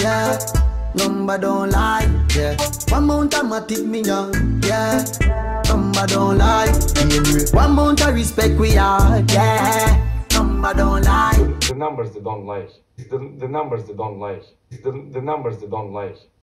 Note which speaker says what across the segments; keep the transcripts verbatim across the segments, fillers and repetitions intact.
Speaker 1: yeah. Number don't lie, yeah. One mount of matic me young, yeah. Number don't lie, one mount of respect we are, yeah. Number don't lie.
Speaker 2: The numbers that don't lie. The, the numbers that don't lie. The, the numbers that don't lie.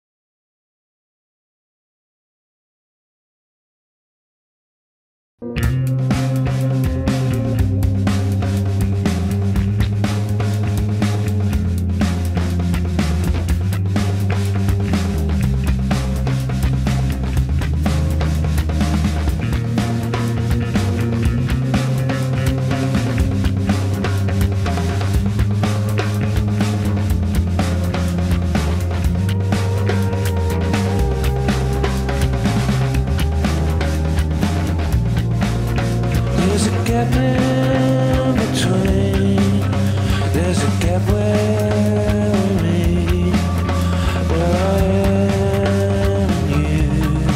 Speaker 3: There's a gap in between. There's a gap where we meet, where I am and you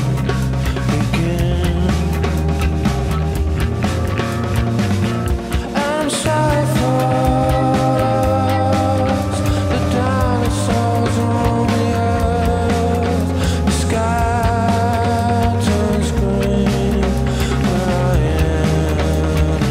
Speaker 3: begin. I'm sorry for the dinosaurs on the earth. The sky turns green where I am.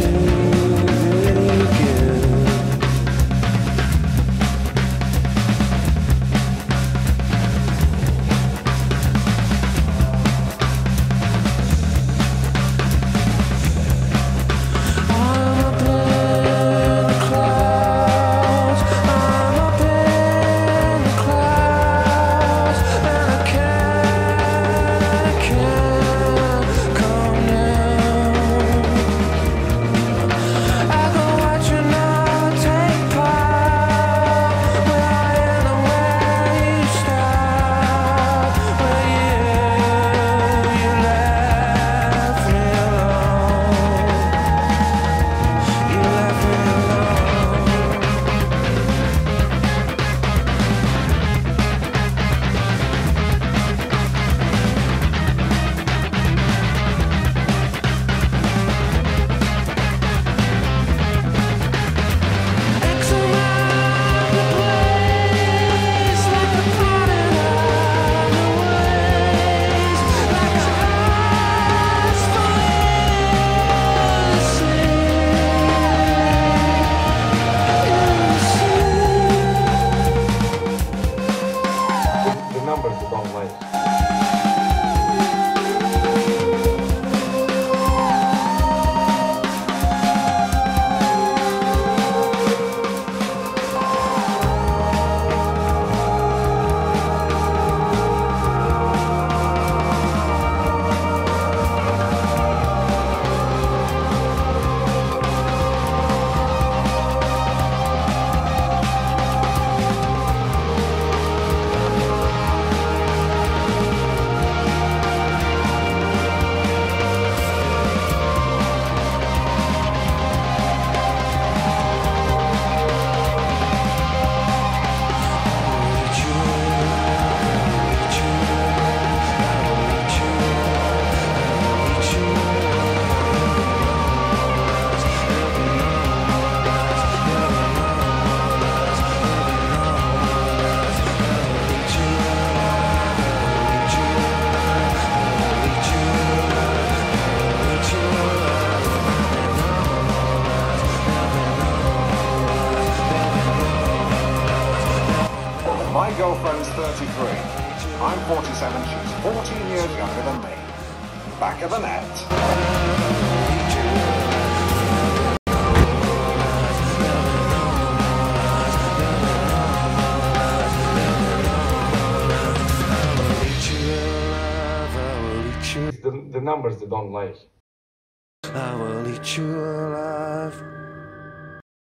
Speaker 2: The numbers that don't lie.
Speaker 4: My girlfriend's thirty-three. I'm forty-seven. She's fourteen years younger than me. Back of the net.
Speaker 2: The, the numbers that don't lie.
Speaker 3: I will eat you alive.